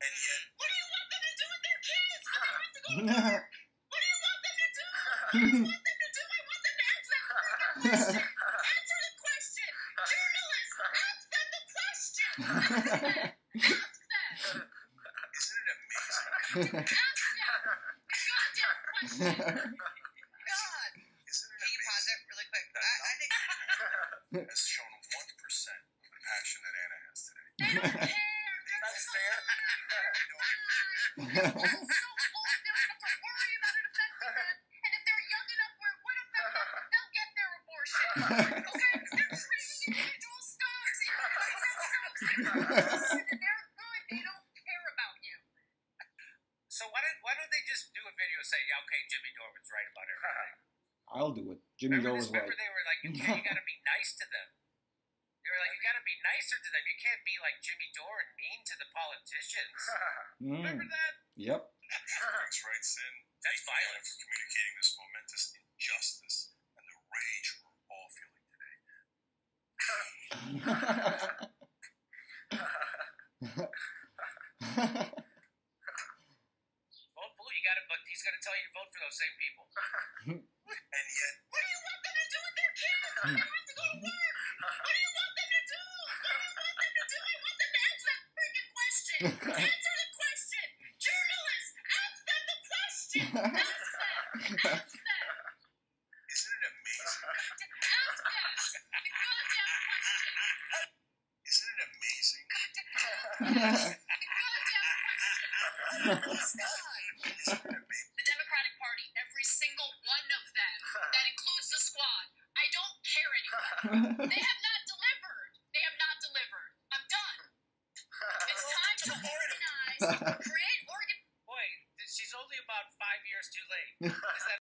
And yet, what do you want them to do with their kids when they have to go to work? What do you want them to do? What do you want them to do? I want them to answer that freaking question. Answer the question. Journalists, ask them the question. Ask them. Ask them. isn't it amazing? Ask them. The goddamn question. God. Isn't it Can you pause amazing? it really quick? I think Has shown 1% of the passion that Anna has today. they don't care. They're That's so fair. They're so old, they don't have to worry about it affecting them. And if they're young enough where it would affect them, they'll get their abortion. Okay? They're trading individual stocks. They're good. They don't care about you. So why don't they just do a video saying, yeah, okay, Jimmy Dore was right about everything? I'll do it. Jimmy Dore was right. Remember they were like, you got to be nice to them. They were like, you got to be nicer to them. You can't be like Jimmy Dore and mean to the politicians. Remember that? Yep. Rex writes in, That's "Thank you violence." for communicating this momentous injustice and the rage we're all feeling today. Vote blue. You got to, but he's going to tell you to vote for those same people. And yet, What do you want them to do with their kids when they have to go to work? What do you want them to do? What do you want them to do? I want them to answer that freaking question. Answer the question. Journalists, ask them the question. Ask them. Ask them. isn't it amazing? Ask them. The goddamn question. Isn't it amazing? The goddamn question. Isn't it amazing? The Democratic Party, every single one of them, that includes the squad, I don't care anymore. They have not delivered. They have not delivered. I'm done. It's time to organize, create Boy, she's only about 5 years too late. Is that